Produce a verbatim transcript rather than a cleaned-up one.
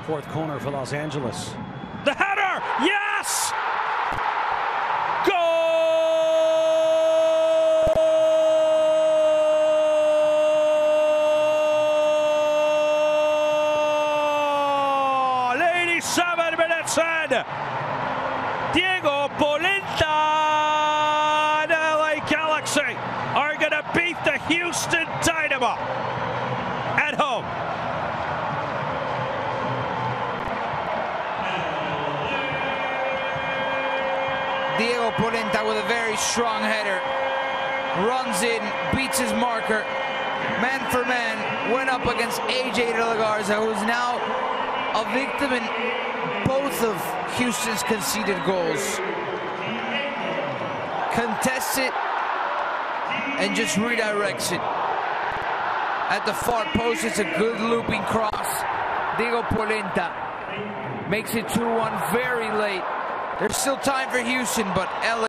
fourth corner for Los Angeles. The header! Yes! Goal! eighty-seven minutes in. Diego Polenta and L A Galaxy are going to beat the Houston Dynamo at home. Diego Polenta with a very strong header, runs in, beats his marker, man for man, went up against A J De La Garza, who's now a victim in both of Houston's conceded goals. Contests it and just redirects it. At the far post, it's a good looping cross. Diego Polenta makes it two one very late. There's still time for Houston, but L A